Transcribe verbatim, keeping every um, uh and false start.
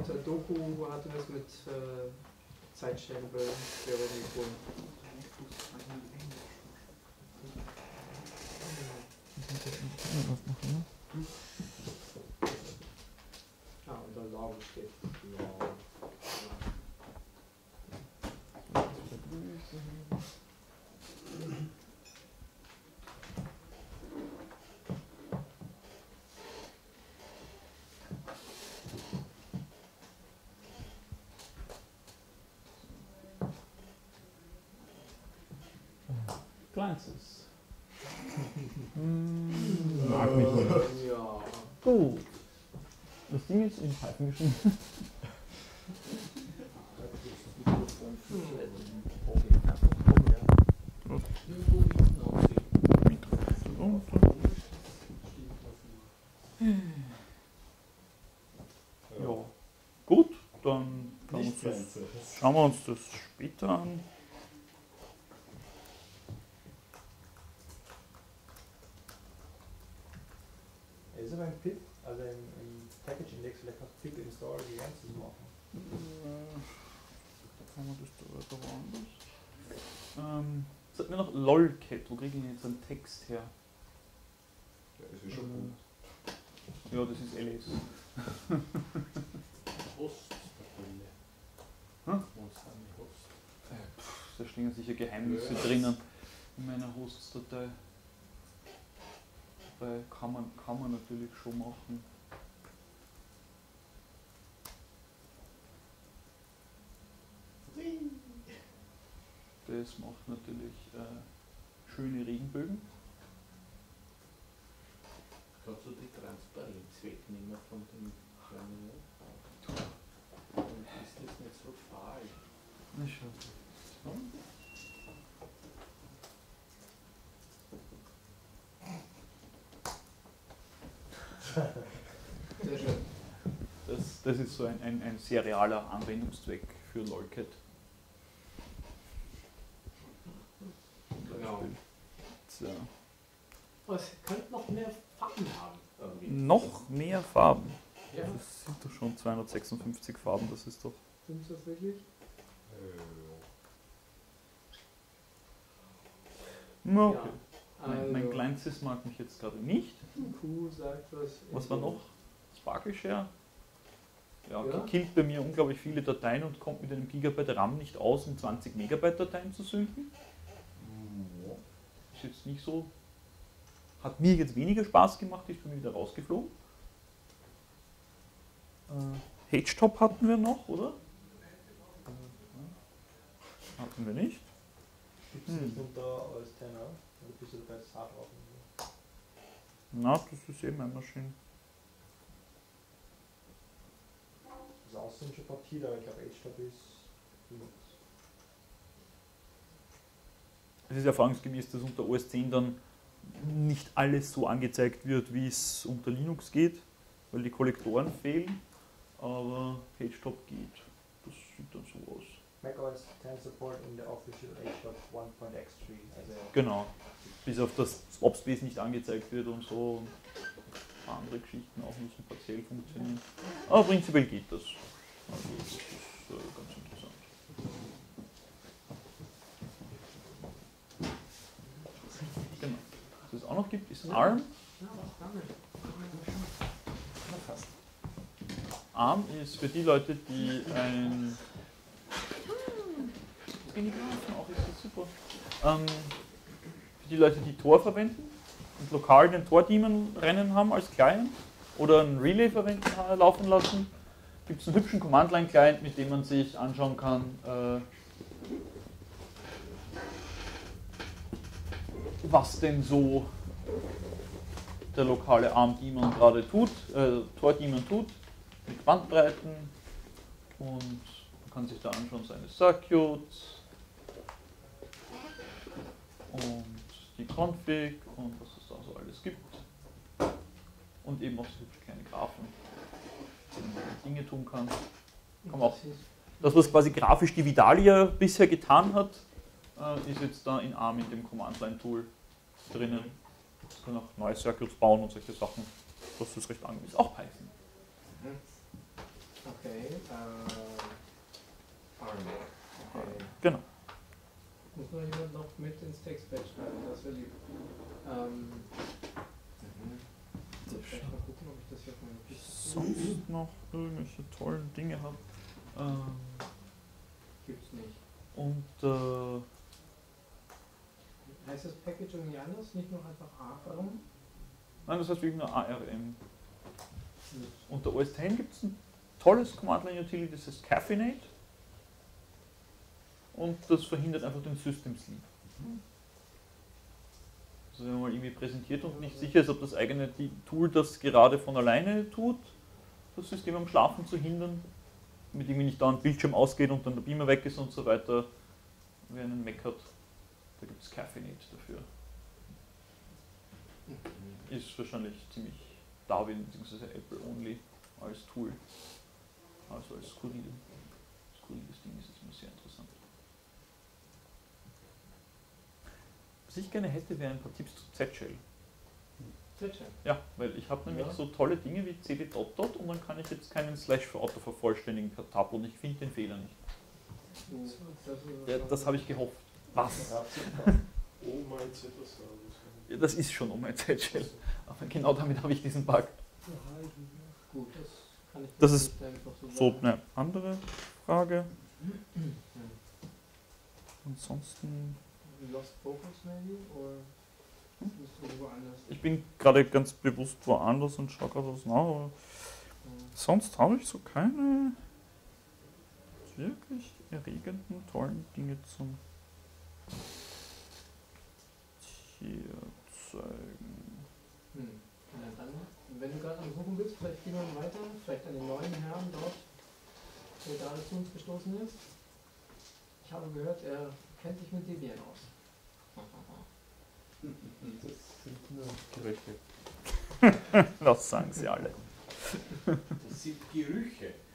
äh, Doku hatte das mit äh, Zeitstempel, Veronikon. Ah, und der Lauge steht. Ja. Glances. hm, mag mich nicht. Ja. Gut. Das Ding ist in Python geschrieben. Ja. Gut, dann schauen wir, uns das, schauen wir uns das später an. Ist aber ein Pip, also im, im Package Index vielleicht noch Pip install die ganze machen. Kann man das da weiter woanders? Ähm, sagt mir noch lolcat, wo kriege ich jetzt einen Text her? Ja, das ist schon gut. Ja, das ist L S. Host. Hm? Host. Da stehen sicher Geheimnisse ja. drinnen in meiner Hosts-Datei. Dabei kann man, kann man natürlich schon machen. Das macht natürlich äh, schöne Regenbögen. Kannst du die Transparenz wegnehmen von dem kleinen? Dann ist das nicht so fahl. Na schau. So. Sehr schön. Das, das ist so ein, ein, ein sehr realer Anwendungszweck für lolcat. Genau. So. Oh, es könnte noch mehr Farben haben. Irgendwie. Noch mehr Farben. Ja. Das sind doch schon zweihundertsechsundfünfzig Farben, das ist doch. Sind das wirklich? Na, okay. Ja. Mein, mein Also, Kleinstes mag mich jetzt gerade nicht. Q sagt was. Was war noch? Sparkle Share. Ja, Ja. killt bei mir unglaublich viele Dateien und kommt mit einem Gigabyte RAM nicht aus, um zwanzig Megabyte Dateien zu synken. Ist jetzt nicht so. Hat mir jetzt weniger Spaß gemacht, ich bin wieder rausgeflogen. Äh, H-Top hatten wir noch, oder? Hatten wir nicht. Gibt es nicht unter als Tenor? Oder bist du dabei das Hard drauf? Na, das ist eben ein Maschine. Das außen schon Partie, aber ich glaube H-Top ist. Es ist erfahrungsgemäß, dass unter O S zehn dann nicht alles so angezeigt wird, wie es unter Linux geht, weil die Kollektoren fehlen, aber H-Top geht. Das sieht dann so aus. macOS zehn Support in der Official H-Top one point x tree. Also Genau. Bis auf das Opspace nicht angezeigt wird und so. Und ein paar andere Geschichten auch nur so partiell funktionieren. Aber prinzipiell geht das. Also das ist äh, ganz interessant. Genau. Was es auch noch gibt, ist ARM. Ja, was damit? fast. ARM ist für die Leute, die ein in die Grafen auch, ist das super. Ähm, für die Leute, die Tor verwenden und lokal den Tor-Daemon rennen haben als Client oder ein Relay verwenden, äh, laufen lassen, gibt es einen hübschen Command-Line-Client, mit dem man sich anschauen kann, äh, was denn so der lokale ARM-Daemon gerade tut, äh, Tor-Daemon tut, mit Bandbreiten, und man kann sich da anschauen seine Circuits und die Config und was es da so alles gibt. Und eben auch so hübsche kleine Graphen, mit denen man Dinge tun kann. kann man auch, das, was quasi grafisch die Vidalia bisher getan hat, äh, ist jetzt da in ARM in dem Command-Line-Tool drinnen. Man kann auch neue Circuits bauen und solche Sachen. Das ist recht angenehm. Ist auch Python. Okay, äh, Arm. Okay. Genau. Muss noch jemand noch mit ins Textfeld schreiben, das wäre lieb. Ähm, so, vielleicht mal gucken, ob ich das hier auf meiner Kiste Sonst noch irgendwelche tollen Dinge habe. Ähm, Gibt's nicht. und äh, Heißt das Package irgendwie anders? Nicht nur einfach A R M? nein, das heißt wirklich nur A R M. Unter O S zehn gibt es ein tolles Command-Line-Utility, das heißt Caffeinate. Und das verhindert einfach den System Sleep. Also wenn man mal irgendwie präsentiert und nicht sicher ist, ob das eigene die Tool das gerade von alleine tut, das System am Schlafen zu hindern, damit irgendwie nicht da ein Bildschirm ausgeht und dann der Beamer weg ist und so weiter, wer einen Mac hat, da gibt es Caffeinate dafür. Ist wahrscheinlich ziemlich Darwin bzw. Apple only als Tool, also als skurril. Skurriles Ding ist jetzt immer sehr interessant. Was ich gerne hätte, wären ein paar Tipps zu Z-Shell. Z-Shell. Ja, weil ich habe nämlich Ja. so tolle Dinge wie cd dot dot und dann kann ich jetzt keinen Slash für Auto vervollständigen per Tab und ich finde den Fehler nicht. Das, ist Ja, das habe ich gehofft. Was? Ja, super. Oh mein Z-Service. Ja, das ist schon um mein Z-Shell. Aber genau damit habe ich diesen Bug. gut, das kann ich Das ist nicht einfach so So, sagen. eine andere Frage. Ansonsten. Lost Focus maybe? Oder bist du irgendwo anders? Ich bin gerade ganz bewusst woanders und schaue gerade was nach, aber sonst habe ich so keine wirklich erregenden, tollen Dinge zum hier zeigen. Hm. Na dann, wenn du gerade am Suchen bist, vielleicht gehen wir weiter, vielleicht an den neuen Herrn dort, der gerade zu uns gestoßen ist. Ich habe gehört, er kennt sich mit Debian aus. Das sind nur Gerüchte. Das sagen sie alle. Das sind Gerüche.